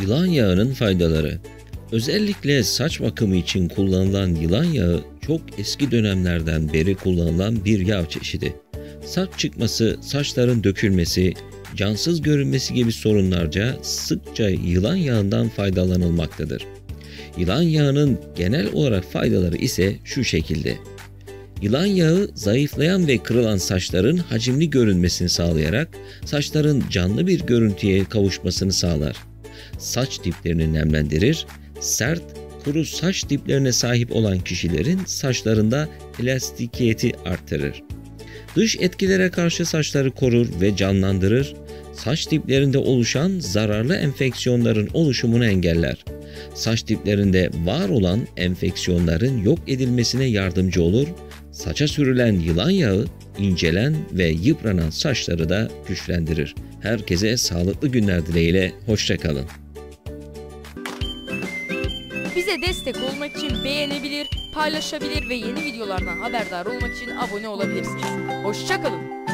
Yılan yağının faydaları. Özellikle saç bakımı için kullanılan yılan yağı çok eski dönemlerden beri kullanılan bir yağ çeşidi. Saç çıkması, saçların dökülmesi, cansız görünmesi gibi sorunlarca sıkça yılan yağından faydalanılmaktadır. Yılan yağının genel olarak faydaları ise şu şekilde. Yılan yağı zayıflayan ve kırılan saçların hacimli görünmesini sağlayarak saçların canlı bir görüntüye kavuşmasını sağlar. Saç diplerini nemlendirir, sert, kuru saç diplerine sahip olan kişilerin saçlarında elastikiyeti artırır. Dış etkilere karşı saçları korur ve canlandırır, saç diplerinde oluşan zararlı enfeksiyonların oluşumunu engeller. Saç diplerinde var olan enfeksiyonların yok edilmesine yardımcı olur, saça sürülen yılan yağı incelen ve yıpranan saçları da güçlendirir. Herkese sağlıklı günler dileğiyle, hoşça kalın. Bize destek olmak için beğenebilir, paylaşabilir ve yeni videolardan haberdar olmak için abone olabilirsiniz. Hoşça kalın.